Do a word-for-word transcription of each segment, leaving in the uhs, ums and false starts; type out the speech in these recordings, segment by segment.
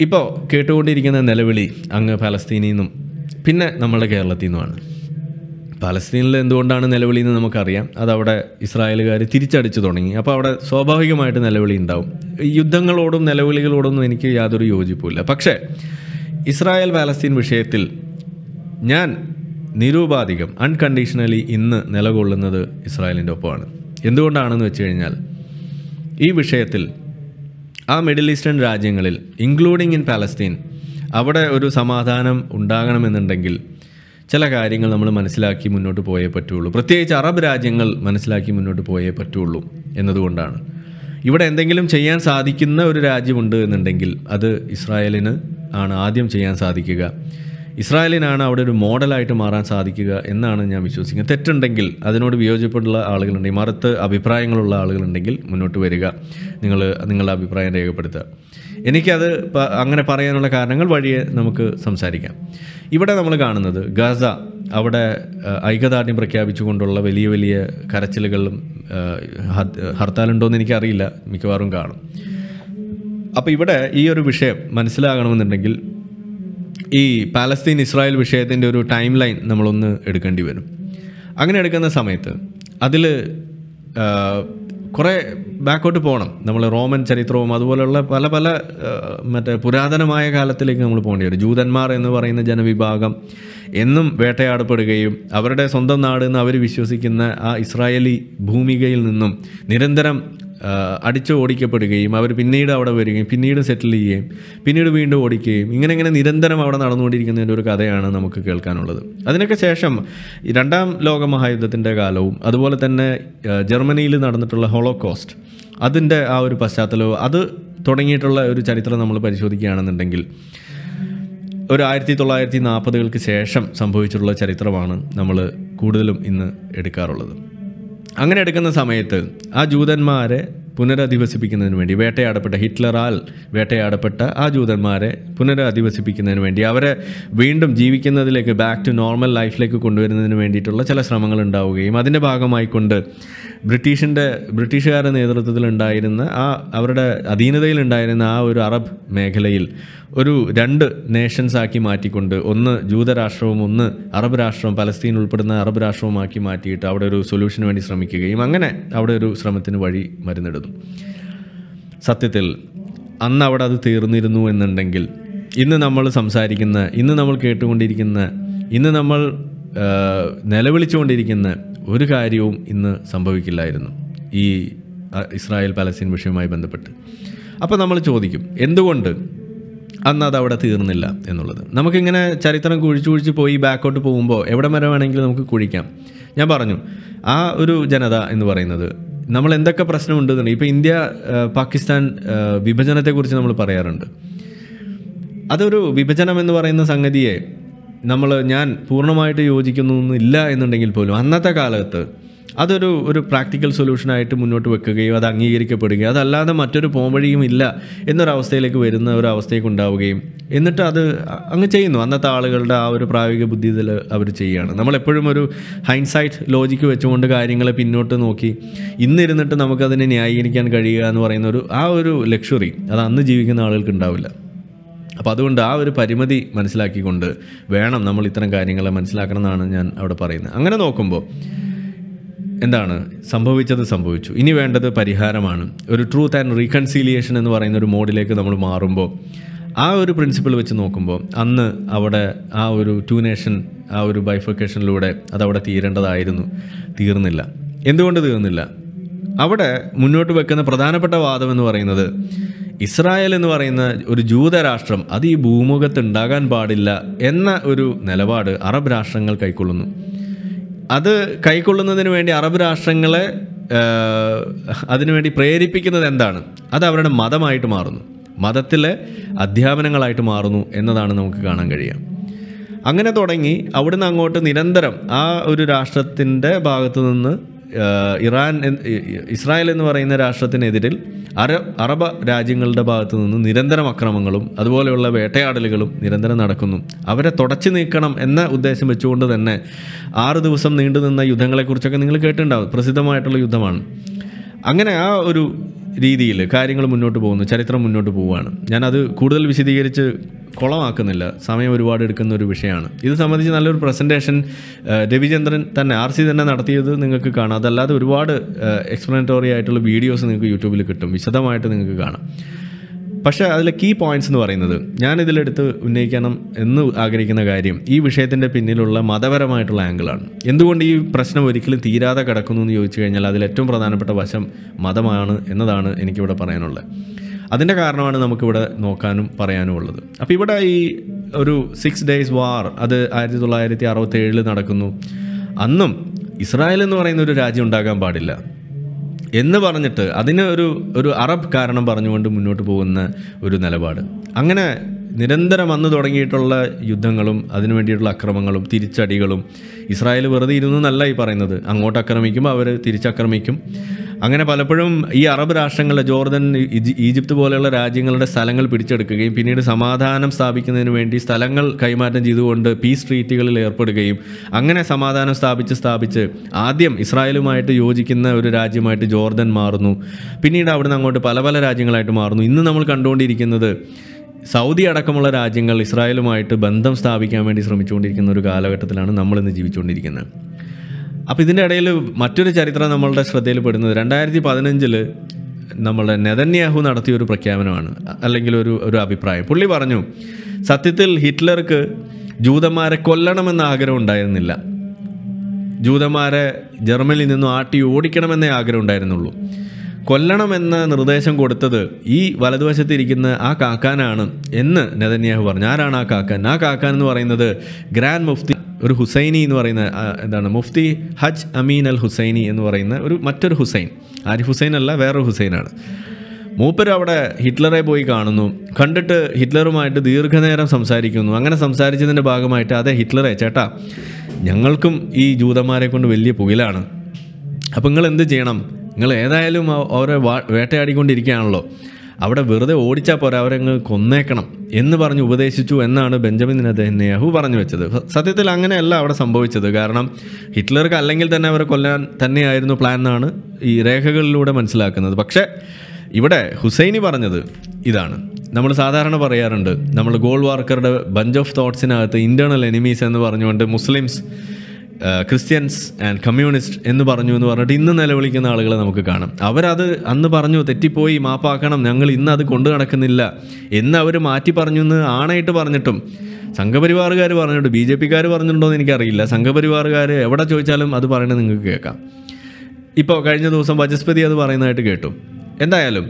ഇപ്പോൾ കേട്ടുകൊണ്ടിരിക്കുന്ന നിലവിളി അങ്ങ് പലസ്തീനിൽ നിന്നും പിന്നെ നമ്മുടെ കേരളത്തിൽ നിന്നുമാണ്. പലസ്തീനിൽ എന്തുകൊണ്ടാണ് നിലവിളി എന്ന് നമുക്കറിയാം. അതവിടെ ഇസ്രായേലുകാർ തിരിച്ചടിച്ചു തുടങ്ങി. അപ്പോൾ അവിടെ സ്വാഭാവികമായിട്ട് നിലവിളി ഉണ്ടാവും. യുദ്ധങ്ങളോടും നിലവിളികളോടൊന്നും എനിക്ക് യാതൊരു യോജിപ്പുമില്ല. പക്ഷേ ഇസ്രായേൽ പാലസ്തീൻ വിഷയത്തിൽ ഞാൻ നിരുപാധികം അൺകണ്ടീഷണലി ഇന്ന് നിലകൊള്ളുന്നത് ഇസ്രായേലിൻ്റെ ഒപ്പമാണ്. എന്തുകൊണ്ടാണെന്ന് വെച്ച് കഴിഞ്ഞാൽ ഈ വിഷയത്തിൽ ആ മിഡിൽ ഈസ്റ്റേൺ രാജ്യങ്ങളിൽ ഇൻക്ലൂഡിങ് ഇൻ പാലസ്തീൻ അവിടെ ഒരു സമാധാനം ഉണ്ടാകണമെന്നുണ്ടെങ്കിൽ ചില കാര്യങ്ങൾ നമ്മൾ മനസ്സിലാക്കി മുന്നോട്ട് പോയേ പറ്റുള്ളൂ. പ്രത്യേകിച്ച് അറബ് രാജ്യങ്ങൾ മനസ്സിലാക്കി മുന്നോട്ട് പോയേ പറ്റുള്ളൂ എന്നതുകൊണ്ടാണ്. ഇവിടെ എന്തെങ്കിലും ചെയ്യാൻ സാധിക്കുന്ന ഒരു രാജ്യമുണ്ട് എന്നുണ്ടെങ്കിൽ അത് ഇസ്രായേലിന് ആണ് ആദ്യം ചെയ്യാൻ സാധിക്കുക. ഇസ്രായേലിനാണ് അവിടെ ഒരു മോഡലായിട്ട് മാറാൻ സാധിക്കുക എന്നാണ് ഞാൻ വിശ്വസിക്കുന്നത്. തെറ്റുണ്ടെങ്കിൽ അതിനോട് വിയോജിപ്പുള്ള ആളുകളുണ്ടെങ്കിൽ, മറുത്ത് അഭിപ്രായങ്ങളുള്ള ആളുകളുണ്ടെങ്കിൽ മുന്നോട്ട് വരിക, നിങ്ങൾ നിങ്ങളുടെ അഭിപ്രായം രേഖപ്പെടുത്തുക. എനിക്കത് അങ്ങനെ പറയാനുള്ള കാരണങ്ങൾ വഴിയെ നമുക്ക് സംസാരിക്കാം. ഇവിടെ നമ്മൾ കാണുന്നത് ഗാസ, അവിടെ ഐക്യദാർഢ്യം പ്രഖ്യാപിച്ചുകൊണ്ടുള്ള വലിയ വലിയ കരച്ചിലുകളും ഹർത്താലുണ്ടോയെന്ന് എനിക്കറിയില്ല, മിക്കവാറും കാണും. അപ്പോൾ ഇവിടെ ഈ ഒരു വിഷയം മനസ്സിലാകണമെന്നുണ്ടെങ്കിൽ ഈ പാലസ്തീൻ ഇസ്രായേൽ വിഷയത്തിൻ്റെ ഒരു ടൈം ലൈൻ നമ്മളൊന്ന് എടുക്കേണ്ടി വരും. അങ്ങനെ എടുക്കുന്ന സമയത്ത് അതിൽ കുറേ ബാക്കോട്ട് പോകണം. നമ്മൾ റോമൻ ചരിത്രവും അതുപോലെയുള്ള പല പല മറ്റേ പുരാതനമായ കാലത്തിലേക്ക് നമ്മൾ പോകേണ്ടി വരും. ജൂതന്മാർ എന്ന് പറയുന്ന ജനവിഭാഗം എന്നും വേട്ടയാടപ്പെടുകയും അവരുടെ സ്വന്തം നാട് എന്ന് അവർ വിശ്വസിക്കുന്ന ആ ഇസ്രായേലി ഭൂമികയിൽ നിന്നും നിരന്തരം അടിച്ച് ഓടിക്കപ്പെടുകയും അവർ പിന്നീട് അവിടെ വരികയും പിന്നീട് സെറ്റിൽ ചെയ്യുകയും പിന്നീട് വീണ്ടും ഓടിക്കുകയും ഇങ്ങനെ ഇങ്ങനെ നിരന്തരം അവിടെ നടന്നുകൊണ്ടിരിക്കുന്നതിൻ്റെ ഒരു കഥയാണ് നമുക്ക് കേൾക്കാനുള്ളത്. അതിനൊക്കെ ശേഷം രണ്ടാം ലോക മഹായുദ്ധത്തിൻ്റെ കാലവും അതുപോലെ തന്നെ ജർമ്മനിയിൽ നടന്നിട്ടുള്ള ഹോളോകോസ്റ്റ്, അതിൻ്റെ ആ ഒരു പശ്ചാത്തലവും അത് തുടങ്ങിയിട്ടുള്ള ഒരു ചരിത്രം നമ്മൾ പരിശോധിക്കുകയാണെന്നുണ്ടെങ്കിൽ ഒരു ആയിരത്തി തൊള്ളായിരത്തി നാൽപ്പതുകൾക്ക് ശേഷം സംഭവിച്ചിട്ടുള്ള ചരിത്രമാണ് നമ്മൾ കൂടുതലും ഇന്ന് എടുക്കാറുള്ളത്. അങ്ങനെ എടുക്കുന്ന സമയത്ത് ആ ജൂതന്മാരെ പുനരധിവസിപ്പിക്കുന്നതിന് വേണ്ടി വേട്ടയാടപ്പെട്ട ഹിറ്റ്ലറാൽ വേട്ടയാടപ്പെട്ട ആ ജൂതന്മാരെ പുനരധിവസിപ്പിക്കുന്നതിന് വേണ്ടി അവരെ വീണ്ടും ജീവിക്കുന്നതിലേക്ക് ബാക്ക് ടു നോർമൽ ലൈഫിലേക്ക് കൊണ്ടുവരുന്നതിന് വേണ്ടിയിട്ടുള്ള ചില ശ്രമങ്ങൾ ഉണ്ടാവുകയും അതിൻ്റെ ഭാഗമായിക്കൊണ്ട് ബ്രിട്ടീഷിൻ്റെ ബ്രിട്ടീഷുകാരുടെ നേതൃത്വത്തിലുണ്ടായിരുന്ന ആ അവരുടെ അധീനതയിലുണ്ടായിരുന്ന ആ ഒരു അറബ് മേഖലയിൽ ഒരു രണ്ട് നേഷൻസ് ആക്കി മാറ്റിക്കൊണ്ട് ഒന്ന് ജൂതരാഷ്ട്രവും ഒന്ന് അറബ് രാഷ്ട്രവും പലസ്തീൻ ഉൾപ്പെടുന്ന അറബ് രാഷ്ട്രവുമാക്കി മാറ്റിയിട്ട് അവിടെ ഒരു സൊല്യൂഷന് വേണ്ടി ശ്രമിക്കുകയും അങ്ങനെ അവിടെ ഒരു ശ്രമത്തിന് വഴി മരുന്നിടുന്നു. സത്യത്തിൽ അന്ന് അവിടെ അത് തീർന്നിരുന്നു എന്നുണ്ടെങ്കിൽ ഇന്ന് നമ്മൾ സംസാരിക്കുന്ന, ഇന്ന് നമ്മൾ കേട്ടുകൊണ്ടിരിക്കുന്ന, ഇന്ന് നമ്മൾ നിലവിളിച്ചുകൊണ്ടിരിക്കുന്ന ഒരു കാര്യവും ഇന്ന് സംഭവിക്കില്ലായിരുന്നു ഈ ഇസ്രായേൽ പലസ്തീൻ വിഷയവുമായി ബന്ധപ്പെട്ട്. അപ്പോൾ നമ്മൾ ചോദിക്കും എന്തുകൊണ്ട് അന്ന് അത് അവിടെ തീർന്നില്ല എന്നുള്ളത്. നമുക്കിങ്ങനെ ചരിത്രം കുഴിച്ചു കുഴിച്ച് പോയി ബാക്കോട്ട് പോകുമ്പോൾ എവിടെ വരെ വേണമെങ്കിലും നമുക്ക് കുഴിക്കാം. ഞാൻ പറഞ്ഞു ആ ഒരു ജനത എന്ന് പറയുന്നത് നമ്മൾ എന്തൊക്കെ പ്രശ്നമുണ്ടെന്നുണ്ടെങ്കിൽ ഇപ്പോൾ ഇന്ത്യ പാകിസ്ഥാൻ വിഭജനത്തെക്കുറിച്ച് നമ്മൾ പറയാറുണ്ട്. അതൊരു വിഭജനം എന്ന് പറയുന്ന സംഗതിയെ നമ്മൾ ഞാൻ പൂർണ്ണമായിട്ട് യോജിക്കുന്നൊന്നുമില്ല എന്നുണ്ടെങ്കിൽ പോലും അന്നത്തെ കാലത്ത് അതൊരു ഒരു പ്രാക്ടിക്കൽ സൊല്യൂഷനായിട്ട് മുന്നോട്ട് വെക്കുകയും അത് അംഗീകരിക്കപ്പെടുകയും അതല്ലാതെ മറ്റൊരു പോംവഴിയും ഇല്ല എന്നൊരവസ്ഥയിലേക്ക് വരുന്ന ഒരു അവസ്ഥയൊക്കെ ഉണ്ടാവുകയും എന്നിട്ട് അത് അങ്ങ് ചെയ്യുന്നു. അന്നത്തെ ആളുകളുടെ ആ ഒരു പ്രായോഗിക ബുദ്ധിയിൽ അവർ ചെയ്യുകയാണ്. നമ്മളെപ്പോഴും ഒരു ഹൈൻസൈറ്റ് ലോജിക്ക് വെച്ചുകൊണ്ട് കാര്യങ്ങളെ പിന്നോട്ട് നോക്കി ഇന്നിരുന്നിട്ട് നമുക്കതിനെ ന്യായീകരിക്കാൻ കഴിയുക എന്ന് പറയുന്ന ഒരു ആ ഒരു ലക്ഷറി അത് അന്ന് ജീവിക്കുന്ന ആളുകൾക്ക് ഉണ്ടാവില്ല. അപ്പോൾ അതുകൊണ്ട് ആ ഒരു പരിമിതി മനസ്സിലാക്കിക്കൊണ്ട് വേണം നമ്മൾ ഇത്തരം കാര്യങ്ങളെ മനസ്സിലാക്കണം എന്നാണ് ഞാൻ അവിടെ പറയുന്നത്. അങ്ങനെ നോക്കുമ്പോൾ എന്താണ് സംഭവിച്ചത് സംഭവിച്ചു. ഇനി വേണ്ടത് പരിഹാരമാണ്. ഒരു ട്രൂത്ത് ആൻഡ് റീകൺസീലിയേഷൻ എന്ന് പറയുന്ന ഒരു മോഡിലേക്ക് നമ്മൾ മാറുമ്പോൾ ആ ഒരു പ്രിൻസിപ്പിൾ വെച്ച് നോക്കുമ്പോൾ അന്ന് അവിടെ ആ ഒരു ടു നേഷൻ ആ ഒരു ബൈഫർക്കേഷനിലൂടെ അതവിടെ തീരേണ്ടതായിരുന്നു. തീർന്നില്ല. എന്തുകൊണ്ട് തീർന്നില്ല? അവിടെ മുന്നോട്ട് വെക്കുന്ന പ്രധാനപ്പെട്ട വാദം എന്ന് പറയുന്നത് ഇസ്രായേൽ എന്ന് പറയുന്ന ഒരു ജൂതരാഷ്ട്രം അത് ഈ ഭൂമുഖത്ത് ഉണ്ടാകാൻ പാടില്ല എന്ന ഒരു നിലപാട് അറബ് രാഷ്ട്രങ്ങൾ കൈക്കൊള്ളുന്നു. അത് കൈക്കൊള്ളുന്നതിന് വേണ്ടി അറബ് രാഷ്ട്രങ്ങളെ അതിനുവേണ്ടി പ്രേരിപ്പിക്കുന്നത് എന്താണ്? അത് അവരുടെ മതമായിട്ട് മാറുന്നു, മതത്തിലെ അധ്യാപനങ്ങളായിട്ട് മാറുന്നു എന്നതാണ് നമുക്ക് കാണാൻ കഴിയുക. അങ്ങനെ തുടങ്ങി അവിടുന്ന് അങ്ങോട്ട് നിരന്തരം ആ ഒരു രാഷ്ട്രത്തിൻ്റെ ഭാഗത്തു നിന്ന് ഇറാൻ ഇസ്രായേൽ എന്ന് പറയുന്ന രാഷ്ട്രത്തിനെതിരിൽ അറ അറബ് രാജ്യങ്ങളുടെ ഭാഗത്തു നിന്ന് നിരന്തരം അക്രമങ്ങളും അതുപോലെയുള്ള വേട്ടയാടലുകളും നിരന്തരം നടക്കുന്നു. അവരെ തുടച്ചു നീക്കണം എന്ന ഉദ്ദേശം വെച്ചുകൊണ്ട് തന്നെ ആറ് ദിവസം നീണ്ടു നിന്ന യുദ്ധങ്ങളെക്കുറിച്ചൊക്കെ നിങ്ങൾ കേട്ടിട്ടുണ്ടാവും. പ്രസിദ്ധമായിട്ടുള്ള യുദ്ധമാണ്. അങ്ങനെ ആ ഒരു രീതിയിൽ കാര്യങ്ങൾ മുന്നോട്ട് പോകുന്നു, ചരിത്രം മുന്നോട്ട് പോവുകയാണ്. ഞാനത് കൂടുതൽ വിശദീകരിച്ച് കുളമാക്കുന്നില്ല, സമയം ഒരുപാട് എടുക്കുന്ന ഒരു വിഷയമാണ്. ഇത് സംബന്ധിച്ച് നല്ലൊരു പ്രസൻറ്റേഷൻ രവിചന്ദ്രൻ തന്നെ ആർ സി തന്നെ നടത്തിയത് നിങ്ങൾക്ക് കാണാം. അതല്ലാതെ ഒരുപാട് എക്സ്പ്ലനറ്റോറി ആയിട്ടുള്ള വീഡിയോസ് നിങ്ങൾക്ക് യൂട്യൂബിൽ കിട്ടും, വിശദമായിട്ട് നിങ്ങൾക്ക് കാണാം. പക്ഷേ അതിലെ കീ പോയിൻറ്റ്സ് എന്ന് പറയുന്നത് ഞാനിതിലെടുത്ത് ഉന്നയിക്കണം എന്ന് ആഗ്രഹിക്കുന്ന കാര്യം ഈ വിഷയത്തിൻ്റെ പിന്നിലുള്ള മതപരമായിട്ടുള്ള ആംഗിളാണ്. എന്തുകൊണ്ട് ഈ പ്രശ്നം ഒരിക്കലും തീരാതെ കിടക്കുന്നു എന്ന് ചോദിച്ചു കഴിഞ്ഞാൽ അതിൽ ഏറ്റവും പ്രധാനപ്പെട്ട വശം മതമാണ് എന്നതാണ് എനിക്കിവിടെ പറയാനുള്ളത്. അതിൻ്റെ കാരണമാണ് നമുക്കിവിടെ നോക്കാനും പറയാനും ഉള്ളത്. അപ്പോൾ ഇവിടെ ഈ ഒരു സിക്സ് ഡേയ്സ് വാർ അത് ആയിരത്തി തൊള്ളായിരത്തി അറുപത്തി ഏഴിൽ നടക്കുന്നു. അന്നും ഇസ്രായേൽ എന്ന് പറയുന്ന ഒരു രാജ്യം ഉണ്ടാകാൻ പാടില്ല എന്ന് പറഞ്ഞിട്ട് അതിന് ഒരു ഒരു അറബ് കാരണം പറഞ്ഞുകൊണ്ട് മുന്നോട്ട് പോകുന്ന ഒരു നിലപാട്. അങ്ങനെ നിരന്തരം വന്നു തുടങ്ങിയിട്ടുള്ള യുദ്ധങ്ങളും അതിനു വേണ്ടിയിട്ടുള്ള അക്രമങ്ങളും തിരിച്ചടികളും. ഇസ്രായേൽ വെറുതെ ഇരുന്നു എന്നല്ല ഈ പറയുന്നത്, അങ്ങോട്ട് ആക്രമിക്കുമ്പോൾ അവർ തിരിച്ചാക്രമിക്കും. അങ്ങനെ പലപ്പോഴും ഈ അറബ് രാഷ്ട്രങ്ങളുടെ ജോർദൻ, ഈജിപ്ത് പോലെയുള്ള രാജ്യങ്ങളുടെ സ്ഥലങ്ങൾ പിടിച്ചെടുക്കുകയും പിന്നീട് സമാധാനം സ്ഥാപിക്കുന്നതിന് വേണ്ടി സ്ഥലങ്ങൾ കൈമാറ്റം ചെയ്തുകൊണ്ട് പീസ് ട്രീറ്റികളിൽ ഏർപ്പെടുകയും അങ്ങനെ സമാധാനം സ്ഥാപിച്ച് സ്ഥാപിച്ച് ആദ്യം ഇസ്രായേലുമായിട്ട് യോജിക്കുന്ന ഒരു രാജ്യമായിട്ട് ജോർദൻ മാറുന്നു. പിന്നീട് അവിടുന്ന് അങ്ങോട്ട് പല പല രാജ്യങ്ങളായിട്ട് മാറുന്നു. ഇന്ന് നമ്മൾ കണ്ടുകൊണ്ടിരിക്കുന്നത് സൗദി അടക്കമുള്ള രാജ്യങ്ങൾ ഇസ്രായേലുമായിട്ട് ബന്ധം സ്ഥാപിക്കാൻ വേണ്ടി ശ്രമിച്ചുകൊണ്ടിരിക്കുന്ന ഒരു കാലഘട്ടത്തിലാണ് നമ്മളിന്ന് ജീവിച്ചുകൊണ്ടിരിക്കുന്നത്. അപ്പോൾ ഇതിൻ്റെ ഇടയിൽ മറ്റൊരു ചരിത്രം നമ്മളുടെ ശ്രദ്ധയിൽപ്പെടുന്നത് രണ്ടായിരത്തി പതിനഞ്ചിൽ നമ്മളുടെ നെതന്യാഹു നടത്തിയൊരു പ്രഖ്യാപനമാണ്, അല്ലെങ്കിൽ ഒരു ഒരു അഭിപ്രായം. പുള്ളി പറഞ്ഞു, സത്യത്തിൽ ഹിറ്റ്ലർക്ക് ജൂതന്മാരെ കൊല്ലണമെന്ന ആഗ്രഹം ഉണ്ടായിരുന്നില്ല, ജൂതന്മാരെ ജർമ്മനിയിൽ നിന്നും ആട്ടി ഓടിക്കണമെന്നേ ആഗ്രഹം ഉണ്ടായിരുന്നുള്ളൂ. കൊല്ലണമെന്ന നിർദ്ദേശം കൊടുത്തത് ഈ വലതുവശത്തിരിക്കുന്ന ആ കാക്കാനാണ് എന്ന് നെതന്യാഹു പറഞ്ഞു. ആരാണ് ആ കാക്കാൻ? ആ കാക്കാൻ എന്ന് പറയുന്നത് ഗ്രാൻഡ് മുഫ്തി ഒരു ഹുസൈനി എന്ന് പറയുന്ന എന്താണ് മുഫ്തി ഹജ് അമീൻ അൽ ഹുസൈനി എന്ന് പറയുന്ന ഒരു മറ്റൊരു ഹുസൈൻ, ആരിഫ് ഹുസൈൻ അല്ല, വേറൊരു ഹുസൈനാണ്. മൂപ്പർ അവിടെ ഹിറ്റ്ലറെ പോയി കാണുന്നു, കണ്ടിട്ട് ഹിറ്റ്ലറുമായിട്ട് ദീർഘനേരം സംസാരിക്കുന്നു. അങ്ങനെ സംസാരിച്ചതിൻ്റെ ഭാഗമായിട്ട് അതെ ഹിറ്റ്ലറെ ചേട്ടാ, ഞങ്ങൾക്കും ഈ ജൂതന്മാരെ കൊണ്ട് വലിയ പുകിലാണ്, അപ്പം നിങ്ങൾ എന്ത് ചെയ്യണം, നിങ്ങൾ ഏതായാലും അവരെ വാ വേട്ടയാടിക്കൊണ്ടിരിക്കുകയാണല്ലോ, അവിടെ വെറുതെ ഓടിച്ചാൽ പോരാ, അവരങ്ങ് കൊന്നേക്കണം എന്ന് പറഞ്ഞ് ഉപദേശിച്ചു എന്നാണ് ബെഞ്ചമിൻ നെതന്യാഹു പറഞ്ഞു വെച്ചത്. സത്യത്തിൽ അങ്ങനെയല്ല അവിടെ സംഭവിച്ചത്. കാരണം ഹിറ്റ്ലർക്ക് അല്ലെങ്കിൽ തന്നെ അവരെ കൊല്ലാൻ തന്നെയായിരുന്നു പ്ലാൻ എന്നാണ് ഈ രേഖകളിലൂടെ മനസ്സിലാക്കുന്നത്. പക്ഷേ ഇവിടെ ഹുസൈനി പറഞ്ഞത് ഇതാണ്. നമ്മൾ സാധാരണ പറയാറുണ്ട്, നമ്മൾ ഗോൾവാർക്കറുടെ ബഞ്ച് ഓഫ് തോട്ട്സിനകത്ത് ഇൻറ്റേർണൽ എനിമീസ് എന്ന് പറഞ്ഞുകൊണ്ട് മുസ്ലിംസ്, ക്രിസ്ത്യൻസ് ആൻഡ് കമ്മ്യൂണിസ്റ്റ് എന്ന് പറഞ്ഞു എന്ന് പറഞ്ഞിട്ട് ഇന്ന് നിലവിളിക്കുന്ന ആളുകളെ നമുക്ക് കാണാം. അവരത് അന്ന് പറഞ്ഞു, തെറ്റിപ്പോയി, മാപ്പാക്കണം, ഞങ്ങൾ ഇന്ന് അത് കൊണ്ടു നടക്കുന്നില്ല എന്ന് അവർ മാറ്റി പറഞ്ഞു എന്ന് ആണായിട്ട് പറഞ്ഞിട്ടും സംഘപരിവാറുകാർ പറഞ്ഞിട്ട്, ബി ജെ പിക്കാർ പറഞ്ഞിട്ടുണ്ടോ എന്ന് എനിക്കറിയില്ല, സംഘപരിവാറുകാർ എവിടെ ചോദിച്ചാലും അത് പറയണത് നിങ്ങൾക്ക് കേൾക്കാം. ഇപ്പോൾ കഴിഞ്ഞ ദിവസം വചസ്പതി അത് പറയുന്നതായിട്ട് കേട്ടു. എന്തായാലും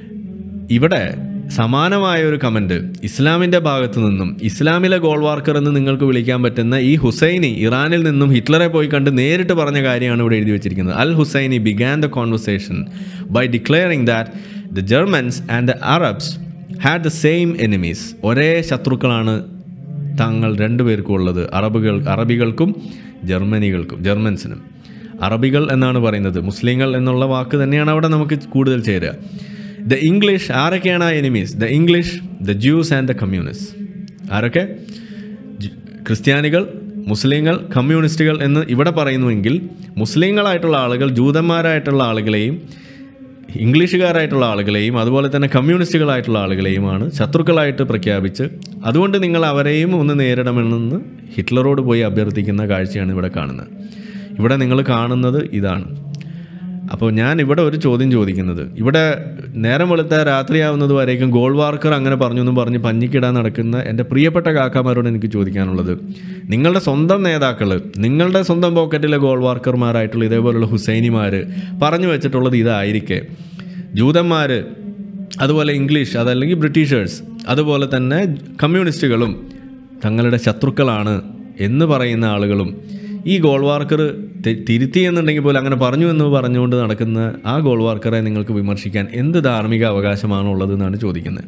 ഇവിടെ സമാനമായ ഒരു കമൻറ്റ് ഇസ്ലാമിൻ്റെ ഭാഗത്തു നിന്നും, ഇസ്ലാമിലെ ഗോൾവാർക്കർ എന്ന് നിങ്ങൾക്ക് വിളിക്കാൻ പറ്റുന്ന ഈ ഹുസൈനി ഇറാനിൽ നിന്നും ഹിറ്റ്ലറെ പോയി കണ്ട് നേരിട്ട് പറഞ്ഞ കാര്യമാണ് ഇവിടെ എഴുതി വെച്ചിരിക്കുന്നത്. Al Husseini began the conversation by declaring that the Germans and the Arabs had the same enemies. ഒരേ ശത്രുക്കളാണ് തങ്ങൾ രണ്ടുപേർക്കും ഉള്ളത്, അറബുകൾ അറബികൾക്കും ജർമ്മനികൾക്കും ജർമ്മൻസിനും. അറബികൾ എന്നാണ് പറയുന്നത്, മുസ്ലിങ്ങൾ എന്നുള്ള വാക്ക് തന്നെയാണ് അവിടെ നമുക്ക് കൂടുതൽ ചേരുക. ദ ഇംഗ്ലീഷ്, ആരൊക്കെയാണ് ആ enemies? The English, the Jews and the communist. ആരൊക്കെ? ക്രിസ്ത്യാനികൾ, മുസ്ലിങ്ങൾ, കമ്മ്യൂണിസ്റ്റുകൾ എന്ന് ഇവിടെ പറയുന്നുവെങ്കിൽ മുസ്ലിങ്ങളായിട്ടുള്ള ആളുകൾ ജൂതന്മാരായിട്ടുള്ള ആളുകളെയും ഇംഗ്ലീഷുകാരായിട്ടുള്ള ആളുകളെയും അതുപോലെ തന്നെ കമ്മ്യൂണിസ്റ്റുകളായിട്ടുള്ള ആളുകളെയുമാണ് ശത്രുക്കളായിട്ട് പ്രഖ്യാപിച്ച് അതുകൊണ്ട് നിങ്ങൾ അവരെയും ഒന്ന് നേരിടണമെന്ന് ഹിറ്റ്ലറോട് പോയി അഭ്യർത്ഥിക്കുന്ന കാഴ്ചയാണ് ഇവിടെ കാണുന്നത്. ഇവിടെ നിങ്ങൾ കാണുന്നത് ഇതാണ്. അപ്പോൾ ഞാൻ ഇവിടെ ഒരു ചോദ്യം ചോദിക്കുന്നത്, ഇവിടെ നേരം വെളുത്ത രാത്രിയാവുന്നത് വരേക്കും ഗോൾവാർക്കർ അങ്ങനെ പറഞ്ഞു എന്നും പറഞ്ഞ് പഞ്ഞിക്കിടാൻ നടക്കുന്ന എൻ്റെ പ്രിയപ്പെട്ട കാക്കാമാരോട് എനിക്ക് ചോദിക്കാനുള്ളത്, നിങ്ങളുടെ സ്വന്തം നേതാക്കൾ, നിങ്ങളുടെ സ്വന്തം പോക്കറ്റിലെ ഗോൾവാർക്കർമാരായിട്ടുള്ള ഇതേപോലുള്ള ഹുസൈനിമാർ പറഞ്ഞു വെച്ചിട്ടുള്ളത് ഇതായിരിക്കെ, ജൂതന്മാർ, അതുപോലെ ഇംഗ്ലീഷ് അതല്ലെങ്കിൽ ബ്രിട്ടീഷേഴ്സ്, അതുപോലെ തന്നെ കമ്മ്യൂണിസ്റ്റുകളും തങ്ങളുടെ ശത്രുക്കളാണ് എന്ന് പറയുന്ന ആളുകളും ഈ ഗോൾവാർക്കർ തിരുത്തി എന്നുണ്ടെങ്കിൽ പോലും അങ്ങനെ പറഞ്ഞു എന്ന് പറഞ്ഞുകൊണ്ട് നടക്കുന്ന ആ ഗോൾവാർക്കറെ നിങ്ങൾക്ക് വിമർശിക്കാൻ എന്ത് ധാർമ്മിക അവകാശമാണുള്ളത് എന്നാണ് ചോദിക്കുന്നത്.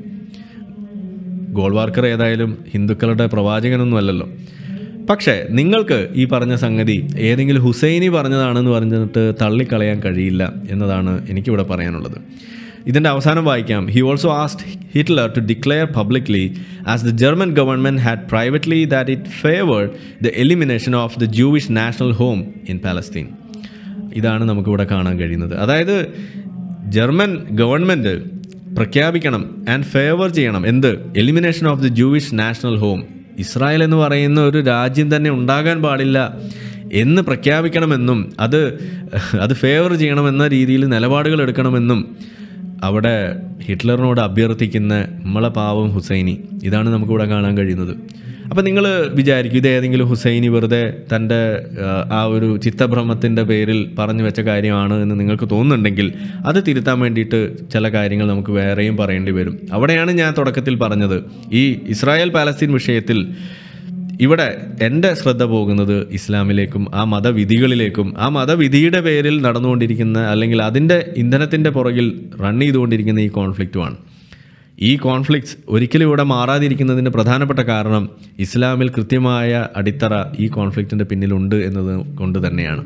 ഗോൾവാർക്കർ ഏതായാലും ഹിന്ദുക്കളുടെ പ്രവാചകനൊന്നും അല്ലല്ലോ. പക്ഷേ നിങ്ങൾക്ക് ഈ പറഞ്ഞ സംഗതി ഏതെങ്കിലും ഹുസൈനി പറഞ്ഞതാണെന്ന് പറഞ്ഞിട്ട് തള്ളിക്കളയാൻ കഴിയില്ല എന്നതാണ് എനിക്കിവിടെ പറയാനുള്ളത്. ഇതിൻ്റെ അവസാനം വായിക്കാം. He also asked Hitler to declare publicly, as the German government had privately, that it favored the elimination of the Jewish national home in Palestine. ഇതാണ് നമുക്കിവിടെ കാണാൻ കഴിയുന്നത്. അതായത് ജർമ്മൻ ഗവൺമെൻറ് പ്രഖ്യാപിക്കണം ആൻഡ് ഫേവർ ചെയ്യണം എന്ത്? Elimination of the Jewish national home. Israel എന്ന് പറയുന്ന ഒരു രാജ്യം തന്നെ ഉണ്ടാകാൻ പാടില്ല എന്ന് പ്രഖ്യാപിക്കണമെന്നും അത് അത് ഫേവർ ചെയ്യണമെന്ന രീതിയിൽ നിലപാടുകൾ എടുക്കണമെന്നും അവിടെ ഹിറ്റ്ലറിനോട് അഭ്യർത്ഥിക്കുന്ന നമ്മളെ പാവം ഹുസൈനി. ഇതാണ് നമുക്കിവിടെ കാണാൻ കഴിയുന്നത്. അപ്പോൾ നിങ്ങൾ വിചാരിക്കും ഇത് ഏതെങ്കിലും ഹുസൈനി വെറുതെ തൻ്റെ ആ ഒരു ചിത്തഭ്രമത്തിൻ്റെ പേരിൽ പറഞ്ഞു വെച്ച കാര്യമാണ് എന്ന് നിങ്ങൾക്ക് തോന്നുന്നുണ്ടെങ്കിൽ അത് തിരുത്താൻ വേണ്ടിയിട്ട് ചില കാര്യങ്ങൾ നമുക്ക് വേറെയും പറയേണ്ടി വരും. അവിടെയാണ് ഞാൻ തുടക്കത്തിൽ പറഞ്ഞത്, ഈ ഇസ്രായേൽ പാലസ്തീൻ വിഷയത്തിൽ ഇവിടെ എൻ്റെ ശ്രദ്ധ പോകുന്നത് ഇസ്ലാമിലേക്കും ആ മതവിധികളിലേക്കും ആ മതവിധിയുടെ പേരിൽ നടന്നുകൊണ്ടിരിക്കുന്ന അല്ലെങ്കിൽ അതിൻ്റെ ഇന്ധനത്തിൻ്റെ പുറകിൽ റൺ ചെയ്തുകൊണ്ടിരിക്കുന്ന ഈ കോൺഫ്ലിക്റ്റുമാണ്. ഈ കോൺഫ്ലിക്ട്സ് ഒരിക്കലും ഇവിടെ മാറാതിരിക്കുന്നതിൻ്റെ പ്രധാനപ്പെട്ട കാരണം ഇസ്ലാമിൽ കൃത്യമായ അടിത്തറ ഈ കോൺഫ്ലിക്റ്റിൻ്റെ പിന്നിലുണ്ട് എന്നത് കൊണ്ട് തന്നെയാണ്.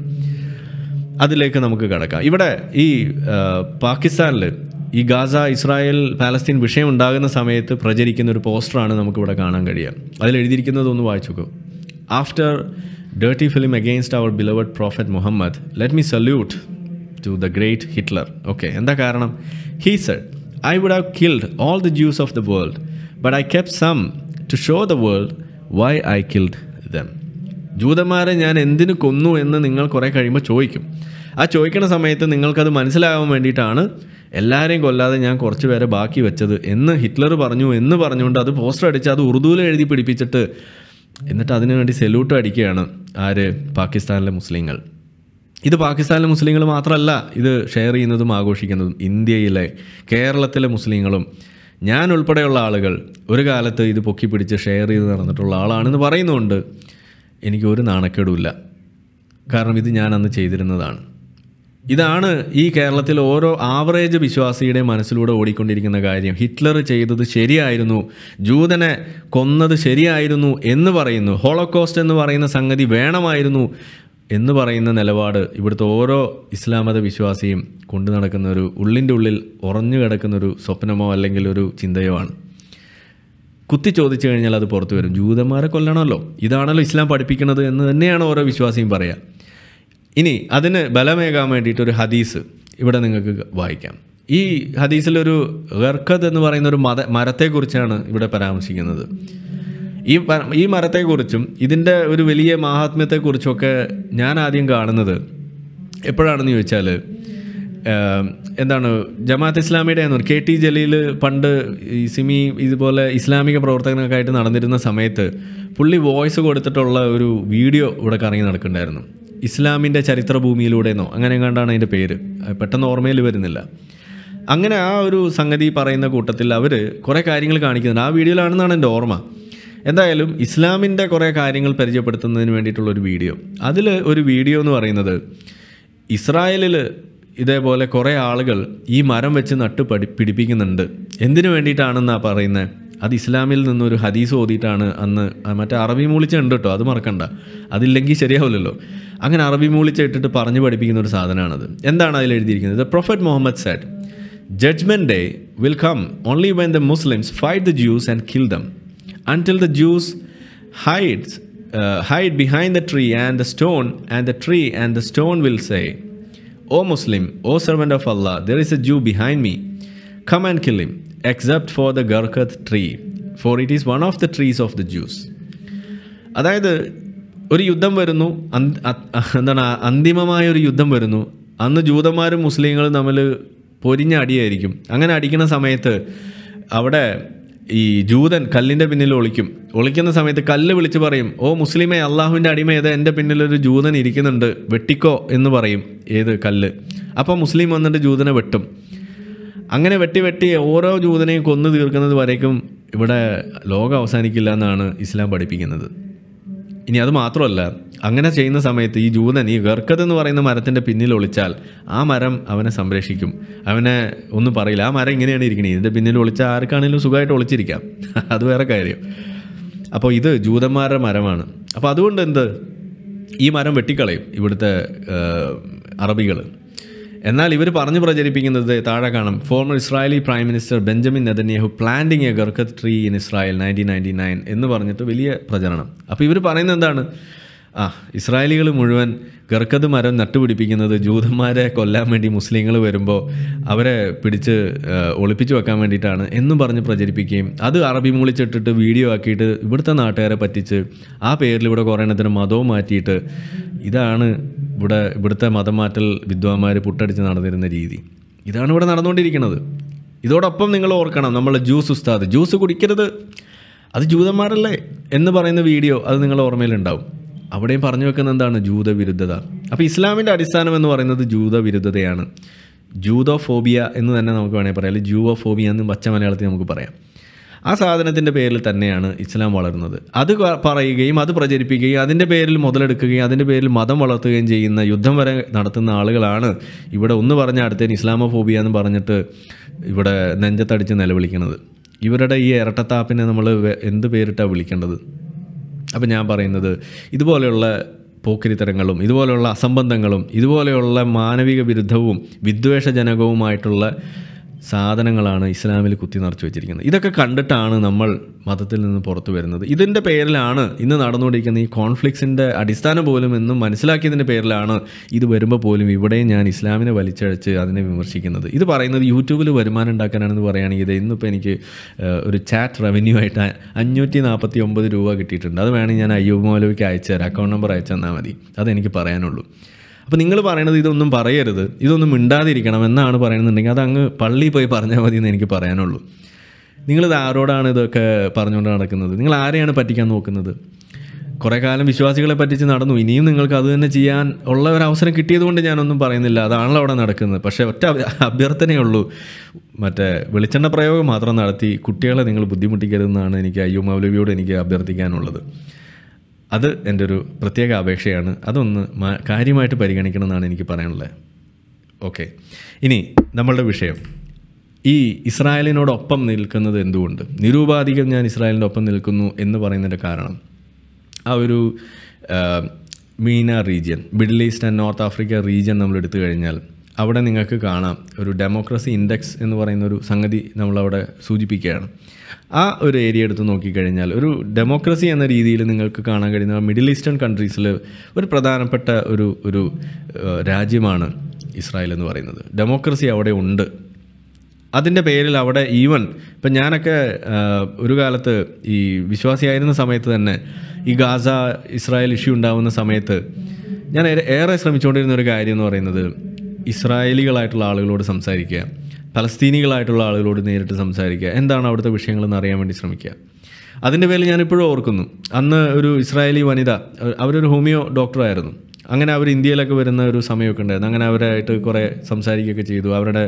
അതിലേക്ക് നമുക്ക് കടക്കാം. ഇവിടെ ഈ പാകിസ്ഥാനിൽ ഈ ഗാസ ഇസ്രായേൽ പാലസ്തീൻ വിഷയം ഉണ്ടാകുന്ന സമയത്ത് പ്രചരിക്കുന്ന ഒരു പോസ്റ്ററാണ് നമുക്കിവിടെ കാണാൻ കഴിയുക. അതിലെഴുതിയിരിക്കുന്നത് ഒന്ന് വായിച്ചു നോക്കൂ. After dirty film against our beloved prophet Muhammad let me salute to the great Hitler. Okay, എന്താ കാരണം? He said I would have killed all the Jews of the world, but I kept some to show the world why I killed them. ജൂതന്മാരെ ഞാൻ എന്തിനു കൊന്നു എന്ന് നിങ്ങൾ കുറേ കഴിയുമ്പോൾ ചോദിക്കും. ആ ചോദിക്കുന്ന സമയത്ത് നിങ്ങൾക്കത് മനസ്സിലാകാൻ വേണ്ടിയിട്ടാണ് എല്ലാവരെയും കൊല്ലാതെ ഞാൻ കുറച്ച് പേരെ ബാക്കി വെച്ചത് എന്ന് ഹിറ്റ്ലർ പറഞ്ഞു എന്ന് പറഞ്ഞുകൊണ്ട് അത് പോസ്റ്റർ അടിച്ച് അത് ഉറുദുവിൽ എഴുതി പിടിപ്പിച്ചിട്ട് എന്നിട്ട് അതിനു വേണ്ടി സെല്യൂട്ട് അടിക്കുകയാണ് ആര്? പാകിസ്ഥാനിലെ മുസ്ലിങ്ങൾ. ഇത് പാകിസ്ഥാനിലെ മുസ്ലിങ്ങൾ മാത്രമല്ല ഇത് ഷെയർ ചെയ്യുന്നതും ആഘോഷിക്കുന്നതും. ഇന്ത്യയിലെ കേരളത്തിലെ മുസ്ലിങ്ങളും ഞാൻ ഉൾപ്പെടെയുള്ള ആളുകൾ ഒരു കാലത്ത് ഇത് പൊക്കി പിടിച്ച് ഷെയർ ചെയ്ത് നടന്നിട്ടുള്ള ആളാണെന്ന് പറയുന്നുണ്ട്. എനിക്കൊരു നാണക്കേടുമില്ല, കാരണം ഇത് ഞാൻ അന്ന് ചെയ്തിരുന്നതാണ്. ഇതാണ് ഈ കേരളത്തിൽ ഓരോ ആവറേജ് വിശ്വാസിയുടെ മനസ്സിലൂടെ ഓടിക്കൊണ്ടിരിക്കുന്ന കാര്യം. ഹിറ്റ്ലർ ചെയ്തത് ശരിയായിരുന്നു, ജൂതനെ കൊന്നത് ശരിയായിരുന്നു എന്ന് പറയുന്നു. ഹോളോകോസ്റ്റ് എന്ന് പറയുന്ന സംഗതി വേണമായിരുന്നു എന്ന് പറയുന്ന നിലപാട് ഇവിടുത്തെ ഓരോ ഇസ്ലാം മത വിശ്വാസിയും കൊണ്ടു നടക്കുന്ന ഒരു ഉള്ളിൻ്റെ ഉള്ളിൽ ഉറഞ്ഞു കിടക്കുന്നൊരു സ്വപ്നമോ അല്ലെങ്കിൽ ഒരു ചിന്തയോ ആണ്. കുത്തി ചോദിച്ചു കഴിഞ്ഞാൽ അത് പുറത്തു വരും. ജൂതന്മാരെ കൊല്ലണമല്ലോ, ഇതാണല്ലോ ഇസ്ലാം പഠിപ്പിക്കുന്നത് എന്ന് തന്നെയാണ് ഓരോ വിശ്വാസിയും പറയുക. ഇനി അതിന് ബലമേകാൻ വേണ്ടിയിട്ടൊരു ഹദീസ് ഇവിടെ നിങ്ങൾക്ക് വായിക്കാം. ഈ ഹദീസിലൊരു ഗർഖദ് എന്ന് പറയുന്ന ഒരു മത മരത്തെക്കുറിച്ചാണ് ഇവിടെ പരാമർശിക്കുന്നത്. ഈ ഈ മരത്തെക്കുറിച്ചും ഇതിൻ്റെ ഒരു വലിയ മാഹാത്മ്യത്തെക്കുറിച്ചൊക്കെ ഞാൻ ആദ്യം കാണുന്നത് എപ്പോഴാണെന്ന് ചോദിച്ചാൽ എന്താണ് ജമാഅത്ത് ഇസ്ലാമിയുടെ ആയിരുന്നു കെ ടി ജലീൽ പണ്ട് ഈ സിമി ഇതുപോലെ ഇസ്ലാമിക പ്രവർത്തനങ്ങൾക്കായിട്ട് നടന്നിരുന്ന സമയത്ത് പുള്ളി വോയിസ് കൊടുത്തിട്ടുള്ള ഒരു വീഡിയോ ഇവിടെ കറങ്ങി നടക്കുന്നുണ്ടായിരുന്നു. ഇസ്ലാമിൻ്റെ ചരിത്രഭൂമിയിലൂടെയെന്നോ അങ്ങനെ കണ്ടാണ് അതിൻ്റെ പേര്, പെട്ടെന്ന് ഓർമ്മയിൽ വരുന്നില്ല. അങ്ങനെ ആ ഒരു സംഗതി പറയുന്ന കൂട്ടത്തിൽ അവർ കുറേ കാര്യങ്ങൾ കാണിക്കുന്നുണ്ട്. ആ വീഡിയോയിലാണെന്നാണ് എൻ്റെ ഓർമ്മ. എന്തായാലും ഇസ്ലാമിൻ്റെ കുറേ കാര്യങ്ങൾ പരിചയപ്പെടുത്തുന്നതിന് വേണ്ടിയിട്ടുള്ളൊരു വീഡിയോ. അതിൽ ഒരു വീഡിയോ എന്ന് പറയുന്നത് ഇസ്രായേലിൽ ഇതേപോലെ കുറേ ആളുകൾ ഈ മരം വെച്ച് നട്ട് പഠി പിടിപ്പിക്കുന്നുണ്ട്. എന്തിനു വേണ്ടിയിട്ടാണെന്നാണ് പറയുന്നത്? അത് ഇസ്ലാമിൽ നിന്നൊരു ഹദീസ് ഓതിയിട്ടാണ് അന്ന്. മറ്റേ അറബി മൂളിച്ച ഉണ്ട് കേട്ടോ, അത് മറക്കണ്ട, അതില്ലെങ്കിൽ ശരിയാവില്ലല്ലോ. അങ്ങനെ അറബി മൂളിച്ച ഇട്ടിട്ട് പറഞ്ഞു പഠിപ്പിക്കുന്ന ഒരു സാധനമാണത്. എന്താണ് അതിൽ എഴുതിയിരിക്കുന്നത്? The prophet Muhammad said judgment day will come only when the Muslims fight the Jews and kill them until the Jews hides, uh, hide behind the tree and the stone, and the tree and the stone will say, O Muslim, O servant of Allah, there is a Jew behind me. Come and kill him, except for the Garkat tree, for it is one of the trees of the Jews. അതായത് ഒരു യുദ്ധം വരുന്നു, എന്താണ് അന്തിമമായ ഒരു യുദ്ധം വരുന്നു. അന്ന് ജൂതന്മാരും മുസ്ലിങ്ങളും തമ്മിൽ പൊരിഞ്ഞ അടിയായിരിക്കും. അങ്ങനെ അടിക്കുന്ന സമയത്ത് അവിടെ ഈ ജൂതൻ കല്ലിൻ്റെ പിന്നിൽ ഒളിക്കും. ഒളിക്കുന്ന സമയത്ത് കല്ല് വിളിച്ച് പറയും, ഓ മുസ്ലിമേ, അള്ളാഹുവിൻ്റെ അടിമ ഏത്, എൻ്റെ പിന്നിലൊരു ജൂതൻ ഇരിക്കുന്നുണ്ട്, വെട്ടിക്കോ എന്ന് പറയും ഏത് കല്ല്. അപ്പോൾ മുസ്ലിം വന്നിട്ട് ജൂതനെ വെട്ടും. അങ്ങനെ വെട്ടി വെട്ടി ഓരോ ജൂതനെയും കൊന്നു തീർക്കുന്നത് വരേക്കും ഇവിടെ ലോകം അവസാനിക്കില്ല എന്നാണ് ഇസ്ലാം പഠിപ്പിക്കുന്നത്. ഇനി അത് മാത്രമല്ല, അങ്ങനെ ചെയ്യുന്ന സമയത്ത് ഈ ജൂതൻ ഈ ഗർഖദ് എന്ന് പറയുന്ന മരത്തിൻ്റെ പിന്നിൽ ഒളിച്ചാൽ ആ മരം അവനെ സംരക്ഷിക്കും. അവനെ ഒന്നും പറയില്ല, ആ മരം ഇങ്ങനെയാണ് ഇരിക്കണേ, ഇതിൻ്റെ പിന്നിൽ ഒളിച്ചാൽ ആർക്കാണെങ്കിലും സുഖമായിട്ട് ഒളിച്ചിരിക്കാം, അത് വേറെ കാര്യം. അപ്പോൾ ഇത് ജൂതന്മാരുടെ മരമാണ്. അപ്പോൾ അതുകൊണ്ട് എന്ത്, ഈ മരം വെട്ടിക്കളയും ഇവിടുത്തെ അറബികൾ. എന്നാൽ ഇവർ പറഞ്ഞു പ്രചരിപ്പിക്കുന്നത് താഴെ കാണാം. Former Israeli prime minister Benjamin Netanyahu planting a gharqad tree in Israel nineteen ninety nine എന്ന് പറഞ്ഞിട്ട് വലിയ പ്രചരണം. അപ്പോൾ ഇവർ പറയുന്നത് എന്താണ്, ആ ഇസ്രായേലികൾ മുഴുവൻ ഗർക്കത് മരം നട്ടുപിടിപ്പിക്കുന്നത് ജൂതന്മാരെ കൊല്ലാൻ വേണ്ടി മുസ്ലിങ്ങൾ വരുമ്പോൾ അവരെ പിടിച്ച് ഒളിപ്പിച്ച് വെക്കാൻ വേണ്ടിയിട്ടാണ് എന്നും പറഞ്ഞ് പ്രചരിപ്പിക്കുകയും അത് അറബി മൂളിച്ചിട്ടിട്ട് വീഡിയോ ആക്കിയിട്ട് ഇവിടുത്തെ നാട്ടുകാരെ പറ്റിച്ച് ആ പേരിൽ ഇവിടെ കുറേ എണ്ണത്തിന് മതവും മാറ്റിയിട്ട് ഇതാണ് ഇവിടെ ഇവിടുത്തെ മതം മാറ്റൽ വിദ്വാന്മാർ പുട്ടടിച്ച് നടന്നിരുന്ന രീതി. ഇതാണ് ഇവിടെ നടന്നുകൊണ്ടിരിക്കുന്നത്. ഇതോടൊപ്പം നിങ്ങൾ ഓർക്കണം, നമ്മൾ ജ്യൂസ് ഉസ്താദ് ജ്യൂസ് കുടിക്കരുത് അത് ജൂതന്മാരല്ലേ എന്ന് പറയുന്ന വീഡിയോ അത് നിങ്ങളുടെ ഓർമ്മയിലുണ്ടാവും. അവിടെയും പറഞ്ഞു വെക്കുന്ന എന്താണ്? ജൂതവിരുദ്ധത. അപ്പോൾ ഇസ്ലാമിൻ്റെ അടിസ്ഥാനം എന്ന് പറയുന്നത് ജൂതവിരുദ്ധതയാണ്. ജൂതോഫോബിയ എന്ന് തന്നെ നമുക്ക് വേണമെങ്കിൽ പറയാം, അല്ലെങ്കിൽ ജൂവോഫോബിയ എന്ന് പച്ച മലയാളത്തിൽ നമുക്ക് പറയാം. ആ സാധനത്തിൻ്റെ പേരിൽ തന്നെയാണ് ഇസ്ലാം വളരുന്നത്. അത് പറയുകയും അത് പ്രചരിപ്പിക്കുകയും അതിൻ്റെ പേരിൽ മുതലെടുക്കുകയും അതിൻ്റെ പേരിൽ മതം വളർത്തുകയും ചെയ്യുന്ന, യുദ്ധം വരെ നടത്തുന്ന ആളുകളാണ് ഇവിടെ ഒന്ന് പറഞ്ഞ അടുത്തതിന് ഇസ്ലാമോഫോബിയ എന്ന് പറഞ്ഞിട്ട് ഇവിടെ നെഞ്ചത്തടിച്ച് നിലവിളിക്കുന്നത്. ഇവരുടെ ഈ ഇരട്ടത്താപ്പിനെ നമ്മൾ എന്ത് പേരിട്ടാണ് വിളിക്കേണ്ടത്? അപ്പം ഞാൻ പറയുന്നത് ഇതുപോലെയുള്ള പോക്കരിത്തരങ്ങളും ഇതുപോലെയുള്ള അസംബന്ധങ്ങളും ഇതുപോലെയുള്ള മാനവിക വിരുദ്ധവും വിദ്വേഷജനകവുമായിട്ടുള്ള സാധനങ്ങളാണ് ഇസ്ലാമിൽ കുത്തി നിറച്ച് വെച്ചിരിക്കുന്നത്. ഇതൊക്കെ കണ്ടിട്ടാണ് നമ്മൾ മതത്തിൽ നിന്ന് പുറത്തു വരുന്നത്. ഇതിൻ്റെ പേരിലാണ് ഇന്ന് നടന്നുകൊണ്ടിരിക്കുന്ന ഈ കോൺഫ്ലിക്ട്സിൻ്റെ അടിസ്ഥാനം പോലും എന്നും മനസ്സിലാക്കിയതിൻ്റെ പേരിലാണ് ഇത് വരുമ്പോൾ പോലും ഇവിടെയും ഞാൻ ഇസ്ലാമിനെ വലിച്ചഴച്ച് അതിനെ വിമർശിക്കുന്നത്. ഇത് പറയുന്നത് യൂട്യൂബിൽ വരുമാനം ഉണ്ടാക്കാനാണെന്ന് പറയുകയാണെങ്കിൽ ഇത് ഇന്നിപ്പോൾ എനിക്ക് ഒരു ചാറ്റ് റവന്യൂ ആയിട്ട് അഞ്ഞൂറ്റി നാൽപ്പത്തി ഒമ്പത് രൂപ കിട്ടിയിട്ടുണ്ട്. അത് വേണമെങ്കിൽ ഞാൻ അയ്യൂബ് മൗലവിക്ക് അയച്ചു തരാം, അക്കൗണ്ട് നമ്പർ അയച്ചു തന്നാൽ മതി. അതെനിക്ക് പറയാനുള്ളൂ. അപ്പോൾ നിങ്ങൾ പറയണത് ഇതൊന്നും പറയരുത്, ഇതൊന്നും മിണ്ടാതിരിക്കണം എന്നാണ് പറയുന്നുണ്ടെങ്കിൽ അതങ്ങ് പള്ളിയിൽ പോയി പറഞ്ഞാൽ മതി എന്ന് എനിക്ക് പറയാനുള്ളൂ. നിങ്ങളിത് ആരോടാണ് ഇതൊക്കെ പറഞ്ഞുകൊണ്ട് നടക്കുന്നത്? നിങ്ങൾ ആരെയാണ് പറ്റിക്കാൻ നോക്കുന്നത്? കുറേ കാലം വിശ്വാസികളെ പറ്റിച്ച് നടന്നു, ഇനിയും നിങ്ങൾക്ക് അത് തന്നെ ചെയ്യാൻ ഉള്ള ഒരു അവസരം കിട്ടിയതുകൊണ്ട് ഞാനൊന്നും പറയുന്നില്ല, അതാണല്ലോ അവിടെ നടക്കുന്നത്. പക്ഷേ ഒറ്റ അഭ്യർത്ഥനയുള്ളൂ, മറ്റേ വെളിച്ചെണ്ണ പ്രയോഗം മാത്രം നടത്തി കുട്ടികളെ നിങ്ങൾ ബുദ്ധിമുട്ടിക്കരുതെന്നാണ് എനിക്ക് അയ്യൂബ് മൗലവിയോട് എനിക്ക് അഭ്യർത്ഥിക്കാനുള്ളത്. അത് എൻ്റെ ഒരു പ്രത്യേക അപേക്ഷയാണ്. അതൊന്ന് കാര്യമായിട്ട് പരിഗണിക്കണമെന്നാണ് എനിക്ക് പറയാനുള്ളത്. ഓക്കെ, ഇനി നമ്മളുടെ വിഷയം ഈ ഇസ്രായേലിനോടൊപ്പം നിൽക്കുന്നത് എന്തുകൊണ്ട്? നിരൂപാധികം ഞാൻ ഇസ്രായേലിൻ്റെ ഒപ്പം നിൽക്കുന്നു എന്ന് പറയുന്നതിൻ്റെ കാരണം ആ ഒരു MENA region, middle east and North Africa region നമ്മൾ എടുത്തു കഴിഞ്ഞാൽ അവിടെ നിങ്ങൾക്ക് കാണാം ഒരു ഡെമോക്രസി ഇൻഡെക്സ് എന്ന് പറയുന്ന ഒരു സംഗതി നമ്മളവിടെ സൂചിപ്പിക്കുകയാണ്. ആ ഒരു ഏരിയ എടുത്ത് നോക്കിക്കഴിഞ്ഞാൽ ഒരു ഡെമോക്രസി എന്ന രീതിയിൽ നിങ്ങൾക്ക് കാണാൻ കഴിയുന്ന മിഡിൽ ഈസ്റ്റേൺ കൺട്രീസിൽ ഒരു പ്രധാനപ്പെട്ട ഒരു ഒരു രാജ്യമാണ് ഇസ്രായേൽ എന്ന് പറയുന്നത്. ഡെമോക്രസി അവിടെ ഉണ്ട്. അതിൻ്റെ പേരിൽ അവിടെ ഈവൻ ഇപ്പം ഞാനൊക്കെ ഒരു കാലത്ത് ഈ വിശ്വാസിയായിരുന്ന സമയത്ത് തന്നെ ഈ ഗാസ ഇസ്രായേൽ ഇഷ്യൂ ഉണ്ടാകുന്ന സമയത്ത് ഞാൻ ഏറെ ശ്രമിച്ചുകൊണ്ടിരുന്ന ഒരു കാര്യം എന്ന് പറയുന്നത് ഇസ്രായേലികളായിട്ടുള്ള ആളുകളോട് സംസാരിക്കുക, പലസ്തീനികളായിട്ടുള്ള ആളുകളോട് നേരിട്ട് സംസാരിക്കുക, എന്താണ് അവിടുത്തെ വിഷയങ്ങളെന്ന് അറിയാൻ വേണ്ടി ശ്രമിക്കുക. അതിൻ്റെ പേരിൽ ഞാനിപ്പോഴും ഓർക്കുന്നു, അന്ന് ഒരു ഇസ്രായേലി വനിത, അവരൊരു ഹോമിയോ ഡോക്ടറായിരുന്നു. അങ്ങനെ അവർ ഇന്ത്യയിലൊക്കെ വരുന്ന ഒരു സമയമൊക്കെ ഉണ്ടായിരുന്നു. അങ്ങനെ അവരായിട്ട് കുറേ സംസാരിക്കുകയൊക്കെ ചെയ്തു. അവരുടെ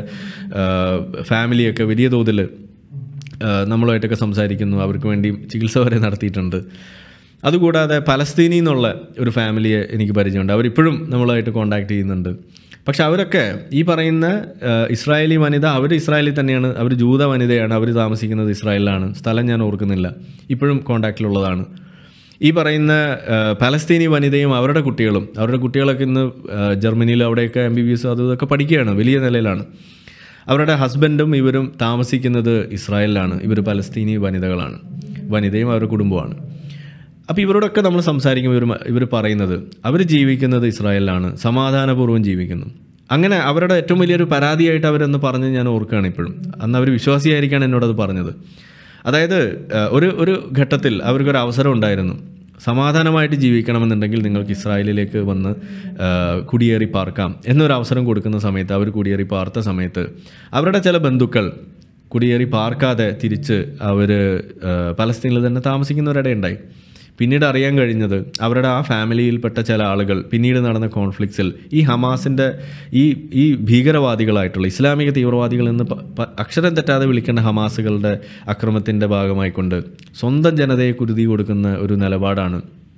ഫാമിലിയൊക്കെ വലിയ തോതിൽ നമ്മളുമായിട്ടൊക്കെ സംസാരിക്കുന്നു, അവർക്ക് വേണ്ടി ചികിത്സ വരെ നടത്തിയിട്ടുണ്ട്. അതുകൂടാതെ പലസ്തീനി എന്നുള്ള ഒരു ഫാമിലിയെ എനിക്ക് പരിചയമുണ്ട്. അവരിപ്പോഴും നമ്മളുമായിട്ട് കോൺടാക്റ്റ് ചെയ്യുന്നുണ്ട്. പക്ഷെ അവരൊക്കെ ഈ പറയുന്ന ഇസ്രായേലി വനിത, അവർ ഇസ്രായേലിൽ തന്നെയാണ്, അവർ ജൂത വനിതയാണ്, അവർ താമസിക്കുന്നത് ഇസ്രായേലിലാണ്, സ്ഥലം ഞാൻ ഓർക്കുന്നില്ല, ഇപ്പോഴും കോൺടാക്റ്റിലുള്ളതാണ്. ഈ പറയുന്ന പലസ്തീനി വനിതയും അവരുടെ കുട്ടികളും, അവരുടെ കുട്ടികളൊക്കെ ഇന്ന് ജർമ്മനിയിലും അവിടെയൊക്കെ എം ബി ബി എസ് അത് ഇതൊക്കെ പഠിക്കുകയാണ്, വലിയ നിലയിലാണ്. അവരുടെ ഹസ്ബൻഡും ഇവരും താമസിക്കുന്നത് ഇസ്രായേലിലാണ്. ഇവർ പലസ്തീനി വനിതകളാണ്, വനിതയും അവരുടെ കുടുംബമാണ്. അപ്പോൾ ഇവരോടൊക്കെ നമ്മൾ സംസാരിക്കുമ്പോൾ ഇവർ ഇവർ പറയുന്നത് അവർ ജീവിക്കുന്നത് ഇസ്രായേലിലാണ്, സമാധാനപൂർവ്വം ജീവിക്കുന്നു. അങ്ങനെ അവരുടെ ഏറ്റവും വലിയൊരു പരാതിയായിട്ട് അവരെന്ന് പറഞ്ഞ് ഞാൻ ഓർക്കുകയാണ് ഇപ്പോഴും. അന്ന് അവർ വിശ്വാസിയായിരിക്കാണ് എന്നോടത് പറഞ്ഞത്. അതായത് ഒരു ഒരു ഘട്ടത്തിൽ അവർക്കൊരു അവസരം ഉണ്ടായിരുന്നു, സമാധാനമായിട്ട് ജീവിക്കണമെന്നുണ്ടെങ്കിൽ നിങ്ങൾക്ക് ഇസ്രായേലിലേക്ക് വന്ന് കുടിയേറി പാർക്കാം എന്നൊരു അവസരം കൊടുക്കുന്ന സമയത്ത് അവർ കുടിയേറി പാർത്ത സമയത്ത് അവരുടെ ചില ബന്ധുക്കൾ കുടിയേറി പാർക്കാതെ തിരിച്ച് അവർ പലസ്തീനിൽ തന്നെ താമസിക്കുന്നവരിടെ പിന്നീട് അറിയാൻ കഴിഞ്ഞത് അവരുടെ ആ ഫാമിലിയിൽപ്പെട്ട ചില ആളുകൾ പിന്നീട് നടന്ന കോൺഫ്ലിക്ട്സിൽ ഈ ഹമാസിൻ്റെ ഈ ഈ ഭീകരവാദികളായിട്ടുള്ള ഇസ്ലാമിക തീവ്രവാദികൾ എന്ന് അക്ഷരം തെറ്റാതെ വിളിക്കേണ്ട ഹമാസുകളുടെ അക്രമത്തിൻ്റെ ഭാഗമായിക്കൊണ്ട് സ്വന്തം ജനതയെ കുരുതി കൊടുക്കുന്ന ഒരു നിലപാടാണ്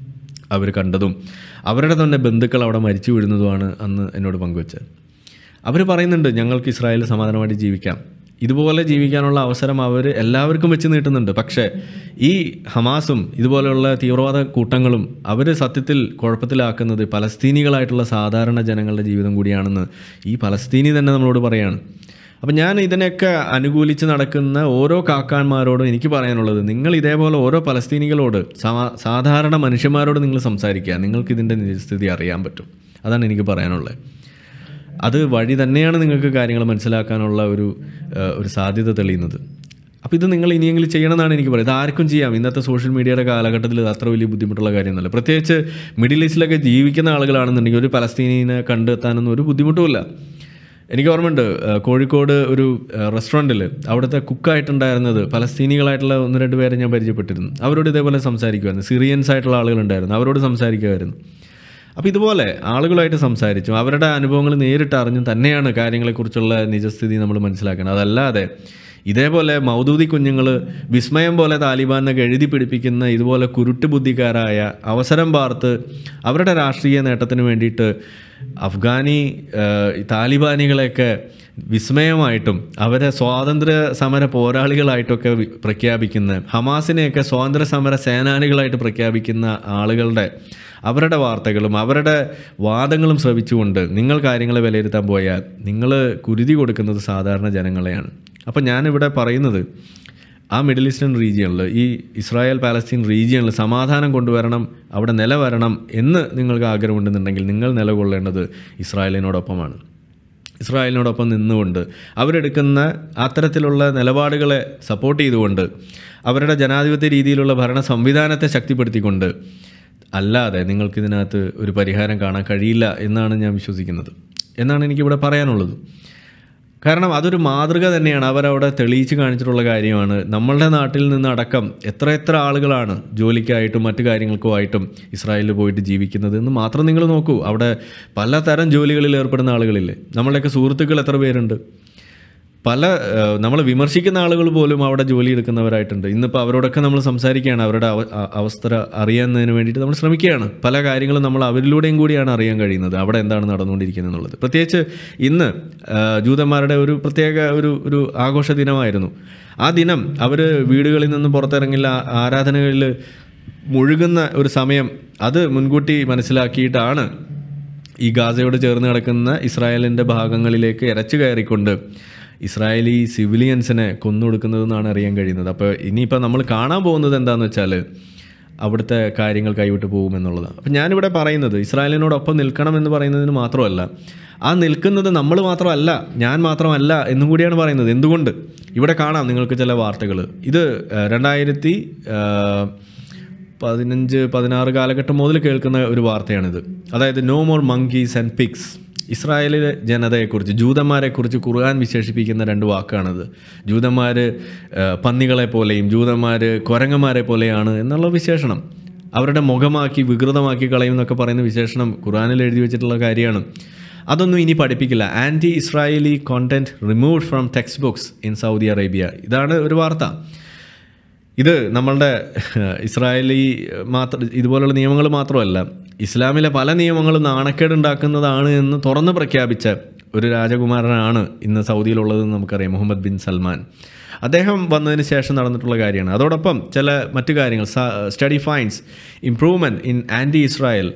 അവർ കണ്ടതും അവരുടെ തന്നെ ബന്ധുക്കൾ അവിടെ മരിച്ചു വീഴുന്നതുമാണ് അന്ന് എന്നോട് പങ്കുവച്ചത്. അവർ പറയുന്നുണ്ട് ഞങ്ങൾക്ക് ഇസ്രായേലിൽ സമാധാനമായിട്ട് ജീവിക്കാം, ഇതുപോലെ ജീവിക്കാനുള്ള അവസരം അവർ എല്ലാവർക്കും വെച്ച് നീട്ടുന്നുണ്ട്. പക്ഷേ ഈ ഹമാസും ഇതുപോലെയുള്ള തീവ്രവാദ കൂട്ടങ്ങളും അവർ സത്യത്തിൽ കുഴപ്പത്തിലാക്കുന്നത് പലസ്തീനികളായിട്ടുള്ള സാധാരണ ജനങ്ങളുടെ ജീവിതം കൂടിയാണെന്ന് ഈ പലസ്തീനി തന്നെ നമ്മളോട് പറയാണ്. അപ്പം ഞാൻ ഇതിനെയൊക്കെ അനുകൂലിച്ച് നടക്കുന്ന ഓരോ കാക്കാന്മാരോടും എനിക്ക് പറയാനുള്ളത്, നിങ്ങൾ ഇതേപോലെ ഓരോ പലസ്തീനികളോട് സാധാരണ മനുഷ്യന്മാരോട് നിങ്ങൾ സംസാരിക്കുക, നിങ്ങൾക്ക് ഇതിൻ്റെ നിജസ്ഥിതി അറിയാൻ പറ്റും. അതാണ് എനിക്ക് പറയാനുള്ളത്. അത് വഴി തന്നെയാണ് നിങ്ങൾക്ക് കാര്യങ്ങൾ മനസ്സിലാക്കാനുള്ള ഒരു ഒരു സാധ്യത തെളിയുന്നത്. അപ്പോൾ ഇത് നിങ്ങൾ ഇനിയെങ്കിലും ചെയ്യണമെന്നാണ് എനിക്ക് പറയുന്നത്. ഇത് ആർക്കും ചെയ്യാം. ഇന്നത്തെ സോഷ്യൽ മീഡിയയുടെ കാലഘട്ടത്തിൽ ഇത് അത്ര വലിയ ബുദ്ധിമുട്ടുള്ള കാര്യമൊന്നുമല്ല. പ്രത്യേകിച്ച് മിഡിൽ ഈസ്റ്റിലൊക്കെ ജീവിക്കുന്ന ആളുകളാണെന്നുണ്ടെങ്കിൽ ഒരു പലസ്തീനിനെ കണ്ടെത്താനൊന്നും ഒരു ബുദ്ധിമുട്ടുമില്ല. എനിക്ക് ഓർമ്മയുണ്ട്, കോഴിക്കോട് ഒരു റെസ്റ്റോറൻറ്റിൽ അവിടുത്തെ കുക്കായിട്ടുണ്ടായിരുന്നത് പലസ്തീനികളായിട്ടുള്ള ഒന്ന് രണ്ട് പേരെ ഞാൻ പരിചയപ്പെട്ടിരുന്നു. അവരോട് ഇതേപോലെ സംസാരിക്കുമായിരുന്നു. സിറിയൻസ് ആയിട്ടുള്ള ആളുകളുണ്ടായിരുന്നു, അവരോട് സംസാരിക്കുമായിരുന്നു. അപ്പോൾ ഇതുപോലെ ആളുകളായിട്ട് സംസാരിച്ചു അവരുടെ അനുഭവങ്ങൾ നേരിട്ട് അറിഞ്ഞും തന്നെയാണ് കാര്യങ്ങളെക്കുറിച്ചുള്ള നിജസ്ഥിതി നമ്മൾ മനസ്സിലാക്കണം. അതല്ലാതെ ഇതേപോലെ മൗദൂദി കുഞ്ഞുങ്ങൾ വിസ്മയം പോലെ താലിബാനൊക്കെ എഴുതി പിടിപ്പിക്കുന്ന ഇതുപോലെ കുരുട്ട് ബുദ്ധിക്കാരായ അവസരം പാർത്ത് അവരുടെ രാഷ്ട്രീയ നേട്ടത്തിന് വേണ്ടിയിട്ട് അഫ്ഗാനി താലിബാനികളെയൊക്കെ വിസ്മയമായിട്ടും അവരെ സ്വാതന്ത്ര്യ സമര പോരാളികളായിട്ടൊക്കെ പ്രഖ്യാപിക്കുന്ന, ഹമാസിനെയൊക്കെ സ്വാതന്ത്ര്യ സമര സേനാനികളായിട്ട് പ്രഖ്യാപിക്കുന്ന ആളുകളുടെ അവരുടെ വാർത്തകളും അവരുടെ വാദങ്ങളും ശ്രവിച്ചുകൊണ്ട് നിങ്ങൾ കാര്യങ്ങളെ വിലയിരുത്താൻ പോയാൽ നിങ്ങൾ കുരുതി കൊടുക്കുന്നത് സാധാരണ ജനങ്ങളെയാണ്. അപ്പം ഞാനിവിടെ പറയുന്നത്, ആ മിഡിൽ ഈസ്റ്റേൺ റീജിയണിൽ, ഈ ഇസ്രായേൽ പാലസ്തീൻ റീജിയണിൽ സമാധാനം കൊണ്ടുവരണം, അവിടെ നിലവരണം എന്ന് നിങ്ങൾക്ക് ആഗ്രഹമുണ്ടെന്നുണ്ടെങ്കിൽ നിങ്ങൾ നിലകൊള്ളേണ്ടത് ഇസ്രായേലിനോടൊപ്പമാണ്. ഇസ്രായേലിനോടൊപ്പം നിന്നുകൊണ്ട് അവരെടുക്കുന്ന അത്തരത്തിലുള്ള നിലപാടുകളെ സപ്പോർട്ട് ചെയ്തുകൊണ്ട് അവരുടെ ജനാധിപത്യ രീതിയിലുള്ള ഭരണ സംവിധാനത്തെ ശക്തിപ്പെടുത്തിക്കൊണ്ട്, അല്ലാതെ നിങ്ങൾക്കിതിനകത്ത് ഒരു പരിഹാരം കാണാൻ കഴിയില്ല എന്നാണ് ഞാൻ വിശ്വസിക്കുന്നത്, എന്നാണ് എനിക്കിവിടെ പറയാനുള്ളത്. കാരണം അതൊരു മാതൃക തന്നെയാണ്, അവരവിടെ തെളിയിച്ച് കാണിച്ചിട്ടുള്ള കാര്യമാണ്. നമ്മളുടെ നാട്ടിൽ നിന്നടക്കം എത്ര എത്ര ആളുകളാണ് ജോലിക്കായിട്ടും മറ്റു കാര്യങ്ങൾക്കുമായിട്ടും ഇസ്രായേലിൽ പോയിട്ട് ജീവിക്കുന്നത് എന്ന് മാത്രം നിങ്ങൾ നോക്കൂ. അവിടെ പലതരം ജോലികളിൽ ഏർപ്പെടുന്ന ആളുകളില്ലേ, നമ്മളുടെയൊക്കെ സുഹൃത്തുക്കൾ എത്ര പേരുണ്ട്. പല നമ്മൾ വിമർശിക്കുന്ന ആളുകൾ പോലും അവിടെ ജോലി എടുക്കുന്നവരായിട്ടുണ്ട്. ഇന്നിപ്പോൾ അവരോടൊക്കെ നമ്മൾ സംസാരിക്കുകയാണ്, അവരുടെ അവസ്ഥ അറിയാവുന്നതിന് വേണ്ടിയിട്ട് നമ്മൾ ശ്രമിക്കുകയാണ്. പല കാര്യങ്ങളും നമ്മൾ അവരിലൂടെയും കൂടിയാണ് അറിയാൻ കഴിയുന്നത്, അവിടെ എന്താണ് നടന്നുകൊണ്ടിരിക്കുന്നത് എന്നുള്ളത്. പ്രത്യേകിച്ച് ഇന്ന് ജൂതന്മാരുടെ ഒരു പ്രത്യേക ഒരു ഒരു ആഘോഷ ദിനമായിരുന്നു. ആ ദിനം അവർ വീടുകളിൽ നിന്ന് പുറത്തിറങ്ങില്ല, ആരാധനകളിൽ മുഴുകുന്ന ഒരു സമയം, അത് മുൻകൂട്ടി മനസ്സിലാക്കിയിട്ടാണ് ഈ ഗാസയോട് ചേർന്ന് കിടക്കുന്ന ഇസ്രായേലിൻ്റെ ഭാഗങ്ങളിലേക്ക് ഇരച്ചു കയറിക്കൊണ്ട് ഇസ്രായേലി സിവിലിയൻസിനെ കൊന്നൊടുക്കുന്നതെന്നാണ് അറിയാൻ കഴിയുന്നത്. അപ്പോൾ ഇനിയിപ്പോൾ നമ്മൾ കാണാൻ പോകുന്നത് എന്താണെന്ന് വെച്ചാൽ അവിടുത്തെ കാര്യങ്ങൾ കൈവിട്ട് പോകുമെന്നുള്ളതാണ്. അപ്പം ഞാനിവിടെ പറയുന്നത് ഇസ്രായേലിനോടൊപ്പം നിൽക്കണം എന്ന് പറയുന്നതിന് മാത്രമല്ല, ആ നിൽക്കുന്നത് നമ്മൾ മാത്രമല്ല, ഞാൻ മാത്രമല്ല എന്നും കൂടിയാണ് പറയുന്നത്. എന്തുകൊണ്ട്? ഇവിടെ കാണാം നിങ്ങൾക്ക് ചില വാർത്തകൾ. ഇത് രണ്ടായിരത്തി പതിനഞ്ച് പതിനാറ് കാലഘട്ടം മുതൽ കേൾക്കുന്ന ഒരു വാർത്തയാണിത്. അതായത് no more monkeys and pigs. ഇസ്രായേലിലെ ജനതയെക്കുറിച്ച്, ജൂതന്മാരെക്കുറിച്ച് ഖുർആൻ വിശേഷിപ്പിക്കുന്ന രണ്ട് വാക്കാണിത്. ജൂതന്മാർ പന്നികളെ പോലെയും ജൂതന്മാർ കുരങ്ങന്മാരെ പോലെയാണ് എന്നുള്ള വിശേഷണം, അവരുടെ മുഖമാക്കി വികൃതമാക്കി കളയും എന്നൊക്കെ പറയുന്ന വിശേഷണം ഖുർആനിൽ എഴുതി വെച്ചിട്ടുള്ള കാര്യമാണ്. അതൊന്നും ഇനി പഠിപ്പിക്കില്ല. Anti Israeli content removed from text books in Saudi Arabia. ഇതാണ് ഒരു വാർത്ത. ഇത് നമ്മളുടെ ഇസ്രായേലി മാത്രം ഇതുപോലുള്ള നിയമങ്ങൾ മാത്രമല്ല, ഇസ്ലാമിലെ പല നിയമങ്ങളും നാണക്കേടുണ്ടാക്കുന്നതാണ് എന്ന് തുറന്ന് പ്രഖ്യാപിച്ച ഒരു രാജകുമാരനാണ് ഇന്ന് സൗദിയിലുള്ളതെന്ന് നമുക്കറിയാം, മുഹമ്മദ് ബിൻ സൽമാൻ. അദ്ദേഹം വന്നതിന് ശേഷം നടന്നിട്ടുള്ള കാര്യമാണ്. അതോടൊപ്പം ചില മറ്റു കാര്യങ്ങൾ, study finds improvement in anti Israel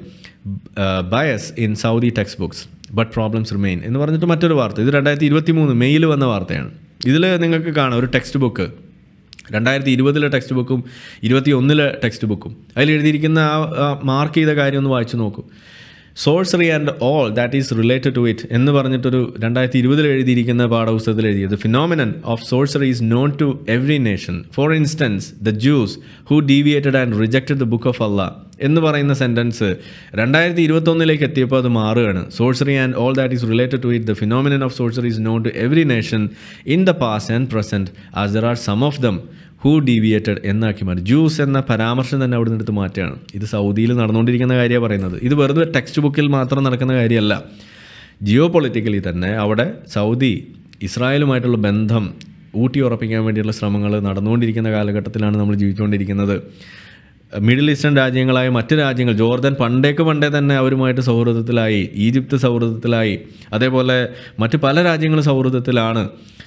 bias in Saudi text books but problems remain എന്ന് പറഞ്ഞിട്ട് മറ്റൊരു വാർത്ത. ഇത് രണ്ടായിരത്തി ഇരുപത്തി മൂന്ന് മെയ്യിൽ വന്ന വാർത്തയാണ്. ഇതിൽ നിങ്ങൾക്ക് കാണാം ഒരു ടെക്സ്റ്റ് ബുക്ക്, രണ്ടായിരത്തി ഇരുപതിലെ ടെക്സ്റ്റ് ബുക്കും ഇരുപത്തി ഒന്നിലെ ടെക്സ്റ്റ് ബുക്കും. അതിൽ എഴുതിയിരിക്കുന്ന ആ മാർക്ക് ചെയ്ത കാര്യം ഒന്ന് വായിച്ചു നോക്കൂ. Sorcery and all that is related to it എന്ന് പറഞ്ഞിട്ടൊരു രണ്ടായിരത്തി ഇരുപതിൽ എഴുതിയിരിക്കുന്ന പാഠപുസ്തകത്തിൽ എഴുതിയത്. Phenomenon of sorcery is known to every nation. For instance the Jews who deviated and rejected the book of Allah എന്ന് പറയുന്ന സെൻറ്റൻസ് രണ്ടായിരത്തി ഇരുപത്തൊന്നിലേക്ക് എത്തിയപ്പോൾ അത് മാറുകയാണ്. Sorcery and all that is related to it the phenomenon of sorcery is known to every nation in the past and present as there are some of them who deviated എന്നാക്കി മാറി. Juice എന്ന പരാമർശം തന്നെ അവിടെ നിന്നെടുത്ത് മാറ്റുകയാണ്. ഇത് സൗദിയിൽ നടന്നുകൊണ്ടിരിക്കുന്ന കാര്യമാണ് പറയുന്നത്. ഇത് വെറുതെ ടെക്സ്റ്റ് ബുക്കിൽ മാത്രം നടക്കുന്ന കാര്യമല്ല. ജിയോ പൊളിറ്റിക്കലി തന്നെ അവിടെ സൗദി ഇസ്രായേലുമായിട്ടുള്ള ബന്ധം ഊട്ടി ഉറപ്പിക്കാൻ വേണ്ടിയുള്ള ശ്രമങ്ങൾ നടന്നുകൊണ്ടിരിക്കുന്ന കാലഘട്ടത്തിലാണ് നമ്മൾ ജീവിച്ചുകൊണ്ടിരിക്കുന്നത്. മിഡിൽ ഈസ്റ്റേൺ രാജ്യങ്ങളായ മറ്റ് രാജ്യങ്ങൾ, ജോർദൻ പണ്ടേക്ക് പണ്ടേ തന്നെ അവരുമായിട്ട് സൗഹൃദത്തിലായി, ഈജിപ്ത് സൗഹൃദത്തിലായി, അതേപോലെ മറ്റ് പല രാജ്യങ്ങളും സൗഹൃദത്തിലാണ്,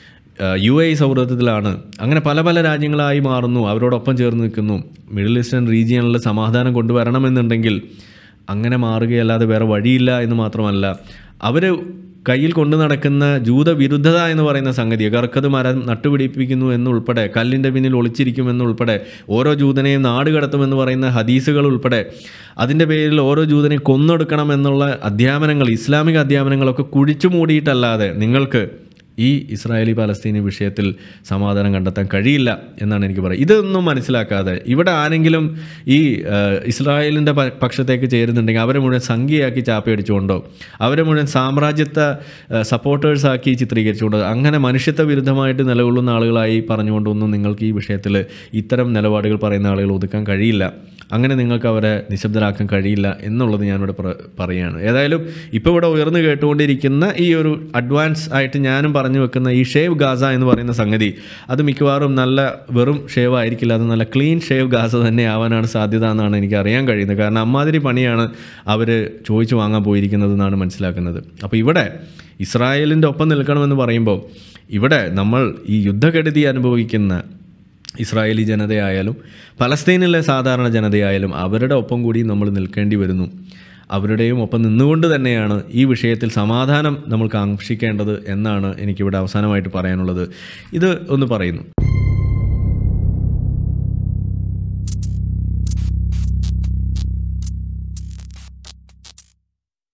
യു എ സൗഹൃദത്തിലാണ്. അങ്ങനെ പല പല രാജ്യങ്ങളായി മാറുന്നു, അവരോടൊപ്പം ചേർന്ന് നിൽക്കുന്നു. മിഡിൽ ഈസ്റ്റേൺ റീജിയണിൽ സമാധാനം കൊണ്ടുവരണമെന്നുണ്ടെങ്കിൽ അങ്ങനെ മാറുകയല്ലാതെ വേറെ വഴിയില്ല എന്ന് മാത്രമല്ല, അവർ കയ്യിൽ കൊണ്ടു നടക്കുന്ന ജൂതവിരുദ്ധത എന്ന് പറയുന്ന സംഗതി, കറുക്കത് മരം നട്ടുപിടിപ്പിക്കുന്നു എന്നുൾപ്പെടെ, കല്ലിൻ്റെ പിന്നിൽ ഒളിച്ചിരിക്കുമെന്നുൾപ്പെടെ, ഓരോ ജൂതനെയും നാട് കടത്തുമെന്ന് പറയുന്ന ഹദീസുകൾ ഉൾപ്പെടെ, അതിൻ്റെ പേരിൽ ഓരോ ജൂതനെയും കൊന്നൊടുക്കണം എന്നുള്ള അധ്യാപനങ്ങൾ, ഇസ്ലാമിക അധ്യാപനങ്ങളൊക്കെ കുഴിച്ചു മൂടിയിട്ടല്ലാതെ നിങ്ങൾക്ക് ഈ ഇസ്രായേലി പാലസ്തീനി വിഷയത്തിൽ സമാധാനം കണ്ടെത്താൻ കഴിയില്ല എന്നാണ് എനിക്ക് പറയുക. ഇതൊന്നും മനസ്സിലാക്കാതെ ഇവിടെ ആരെങ്കിലും ഈ ഇസ്രായേലിൻ്റെ പക്ഷത്തേക്ക് ചേരുന്നുണ്ടെങ്കിൽ അവരെ മുഴുവൻ സംഖ്യയാക്കി ചാപ്പയടിച്ചുകൊണ്ടോ, അവരെ മുഴുവൻ സാമ്രാജ്യത്വ സപ്പോർട്ടേഴ്സാക്കി ചിത്രീകരിച്ചുകൊണ്ടോ, അങ്ങനെ മനുഷ്യത്വ വിരുദ്ധമായിട്ട് നിലകൊള്ളുന്ന ആളുകളായി പറഞ്ഞുകൊണ്ടൊന്നും നിങ്ങൾക്ക് ഈ വിഷയത്തിൽ ഇത്തരം നിലപാടുകൾ പറയുന്ന ആളുകൾ ഒതുക്കാൻ കഴിയില്ല. അങ്ങനെ നിങ്ങൾക്ക് അവരെ നിശബ്ദരാക്കാൻ കഴിയില്ല എന്നുള്ളത് ഞാനിവിടെ പറയുകയാണ്. ഏതായാലും ഇപ്പോൾ ഇവിടെ ഉയർന്നു കേട്ടുകൊണ്ടിരിക്കുന്ന ഈ ഒരു അഡ്വാൻസ് ആയിട്ട് ഞാനും പറഞ്ഞു വെക്കുന്ന ഈ ഷേവ് ഗാസ എന്ന് പറയുന്ന സംഗതി, അത് മിക്കവാറും നല്ല വെറും ഷേവ് ആയിരിക്കില്ല, അത് നല്ല ക്ലീൻ ഷേവ് ഗാസ തന്നെ ആവാനാണ് സാധ്യത എന്നാണ് എനിക്ക് അറിയാൻ കഴിയുന്നത്. കാരണം അമ്മാതിരി പണിയാണ് അവർ ചോദിച്ചു വാങ്ങാൻ പോയിരിക്കുന്നത് എന്നാണ് മനസ്സിലാക്കുന്നത്. അപ്പോൾ ഇവിടെ ഇസ്രായേലിൻ്റെ ഒപ്പം നിൽക്കണമെന്ന് പറയുമ്പോൾ ഇവിടെ നമ്മൾ ഈ യുദ്ധക്കെടുതി അനുഭവിക്കുന്ന ഇസ്രായേലി ജനതയായാലും പലസ്തീനിലെ സാധാരണ ജനതയായാലും അവരുടെ ഒപ്പം കൂടി നമ്മൾ നിൽക്കേണ്ടി വരുന്നു. അവരുടെയും ഒപ്പം നിന്നുകൊണ്ട് തന്നെയാണ് ഈ വിഷയത്തിൽ സമാധാനം നമ്മൾ കാക്ഷിക്കേണ്ടത് എന്നാണ് എനിക്കിവിടെ അവസാനമായിട്ട് പറയാനുള്ളത്. ഇത് ഒന്ന് പറയുന്നു.